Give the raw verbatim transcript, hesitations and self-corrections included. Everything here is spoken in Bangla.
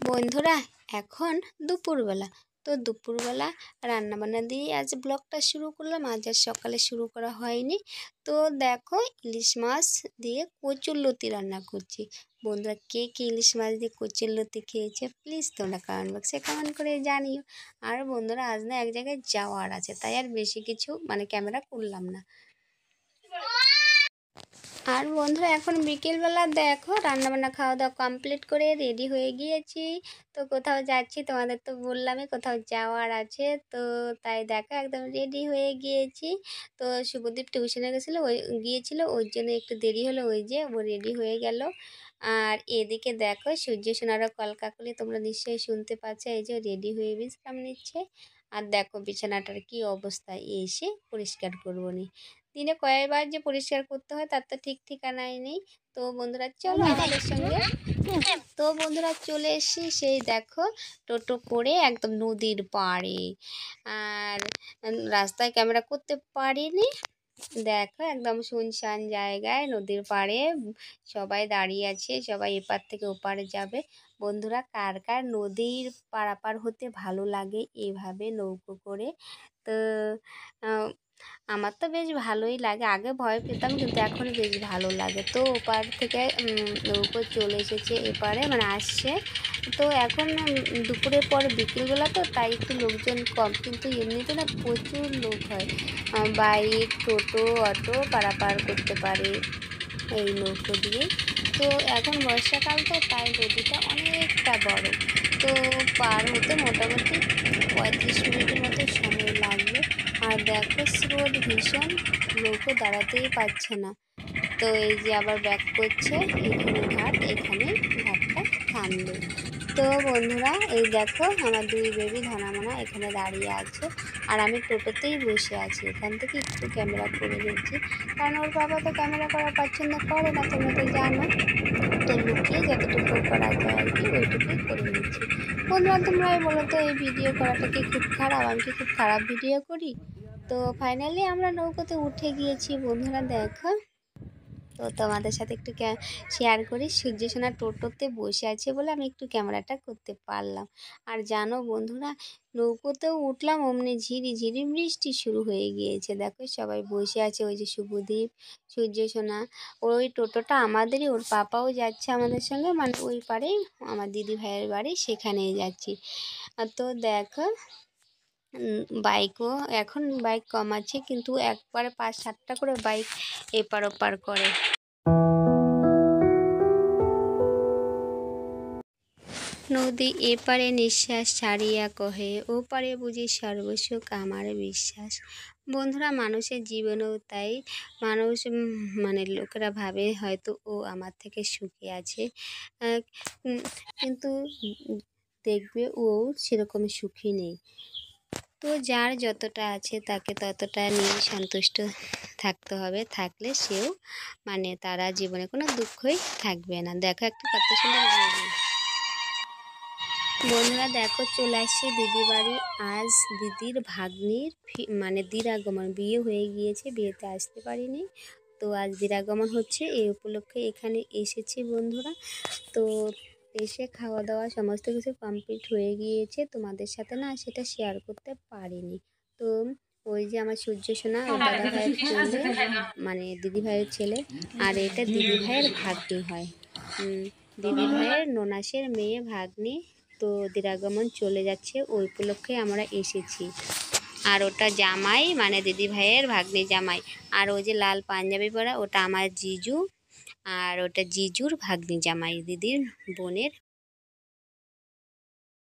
বন্ধুরা এখন দুপুরবেলা। তো দুপুরবেলা রান্নাবান্না দিয়ে আজ ব্লগটা শুরু করলাম। আজ আর সকালে শুরু করা হয়নি। তো দেখো ইলিশ মাছ দিয়ে কচুরলতি রান্না করছি। বন্ধুরা কে কে ইলিশ মাছ দিয়ে কচুরলতি খেয়েছে প্লিজ তোমরা কমেন্ট বক্সে কমেন্ট করে জানিও। আর বন্ধুরা আজ না এক জায়গায় যাওয়ার আছে, তাই আর বেশি কিছু মানে ক্যামেরা করলাম না। আর বন্ধুরা এখন বিকেলবেলা দেখো রান্নাবান্না খাওয়া দাওয়া কমপ্লিট করে রেডি হয়ে গিয়েছি। তো কোথাও যাচ্ছি, তোমাদের তো বললামই কোথাও যাওয়ার আছে। তো তাই দেখো একদম রেডি হয়ে গিয়েছি। তো শুভদীপ টিউশনে গেছিলো, ওই গিয়েছিল, ওই জন্য একটু দেরি হলো, ওই যে ও রেডি হয়ে গেল। আর এদিকে দেখো সূর্য সোনারও কলকাকলি তোমরা নিশ্চয়ই শুনতে পাচ্ছ। এই যে রেডি হয়ে বিশ্রাম নিচ্ছে। আর দেখো বিছানাটার কি অবস্থা, এসে পরিষ্কার করবো নি। দিনে কয়েকবার যে পরিষ্কার করতে হয় তার তো ঠিক ঠিকানাই নেই। তো বন্ধুরা চলো আমাদের সঙ্গে। তো বন্ধুরা চলে এসেছি সেই দেখো টোটো করে একদম নদীর পাড়ে। আর রাস্তায় ক্যামেরা করতে পারিনি। দেখো একদম শুনশান জায়গায় নদীর পাড়ে সবাই দাঁড়িয়ে আছে, সবাই এপার থেকে ওপারে যাবে। বন্ধুরা কার কার নদীর পারাপার হতে ভালো লাগে এভাবে নৌকো করে? তো আমার তো বেশ ভালোই লাগে, আগে ভয় পেতাম কিন্তু এখন বেশ ভালো লাগে। তো ওপার থেকে নৌকো চলে এসেছে এপারে, মানে আসছে। তো এখন দুপুরের পর বিকেলবেলা তো তাই একটু লোকজন কম, কিন্তু এমনিতে না প্রচুর লোক হয়। বাইক টোটো অটো পারাপার করতে পারে এই নৌকো দিয়ে। তো এখন বর্ষাকাল তো তাই নদীটা অনেকটা বড়। তো পার হতে মোটামুটি পঁয়ত্রিশ মিনিটের মতো সময় লাগবে। আর দেখো স্রোত ভীষণ, নৌকো দাঁড়াতেই পারছে না। তো এই যে আবার ব্যাক করছে, এখানে ঘাট, এখানে ঘাটটা থামবে। তো বন্ধুরা এই দেখো আমার দুই বেবি ধনামনা এখানে দাঁড়িয়ে আছে, আর আমি টোটোতেই বসে আছি। এখান থেকে একটু ক্যামেরা করে নিচ্ছি, কারণ ওর বাবা তো ক্যামেরা করা পছন্দ করে না, তোমরা তো জানো। তো লুকিয়ে যতটুকু করা যায় আর কি ওইটুকুই করে নিচ্ছি। বন্ধুরা তোমরাই বলো তো এই ভিডিও করাটা কি খুব খারাপ? আমি কি খুব খারাপ ভিডিও করি? তো ফাইনালি আমরা নৌকোতে উঠে গিয়েছি বন্ধুরা দেখো। তো তোমাদের সাথে একটু শেয়ার করি, সূর্য সোনা টোটোতে বসে আছে বলে আমি একটু ক্যামেরাটা করতে পারলাম। আর জানো বন্ধুরা নৌকোতেও উঠলাম, অমনি ঝিরি ঝিরি বৃষ্টি শুরু হয়ে গিয়েছে। দেখো সবাই বসে আছে, ওই যে শুভদীপ, সূর্য সোনা। ওই টোটোটা আমাদেরই, ওর পাপাও যাচ্ছে আমাদের সঙ্গে, মানে ওই পারেই আমার দিদি ভাইয়ের বাড়ি, সেখানেই যাচ্ছি। তো দেখো বাইকও এখন বাইক কম আছে, কিন্তু একবারে পাঁচ সাতটা করে বাইক এপার ওপার করে। নদী এপারে নিঃশ্বাস ছাড়িয়া কহে, ও পারে বুঝি সর্বসুখ আমার বিশ্বাস। বন্ধুরা মানুষের জীবনেও তাই, মানুষ মানে লোকেরা ভাবে হয়তো ও আমার থেকে সুখে আছে, কিন্তু দেখবে ও সেরকমই সুখী নেই। তো যার যতটা আছে তাকে ততটা নিয়ে সন্তুষ্ট থাকতে হবে, থাকলে সেও মানে তারা জীবনে কোনো দুঃখই থাকবে না। দেখো একটা কত সুন্দর বন্ধুরা দেখো চলে আসছি দিদি বাড়ি। আজ দিদির ভাগ্নির মানে দিরাগমন, বিয়ে হয়ে গিয়েছে, বিয়েতে আসতে পারিনি, তো আজ দিরাগমন হচ্ছে, এই উপলক্ষে এখানে এসেছি বন্ধুরা। তো এসে খাওয়া দাওয়া সমস্ত কিছু কমপ্লিট হয়ে গিয়েছে, তোমাদের সাথে না সেটা শেয়ার করতে পারিনি। তো ওই যে আমার সূর্য সোনা ও দাদা ভাইয়ের ছেলে, মানে দিদি ভাইয়ের ছেলে, আর এটা দিদি ভাইয়ের ভাগ্নি হয়, দিদি ভাইয়ের ননাসের মেয়ে ভাগ্নি। তো দিরাগমন চলে যাচ্ছে, ওই উপলক্ষে আমরা এসেছি। আর ওটা জামাই, মানে দিদি ভাইয়ের ভাগ্নি জামাই। আর ওই যে লাল পাঞ্জাবি পরা ওটা আমার জিজু, আর ওটা জিজুর ভাগ্নি জামাই, দিদির বোনের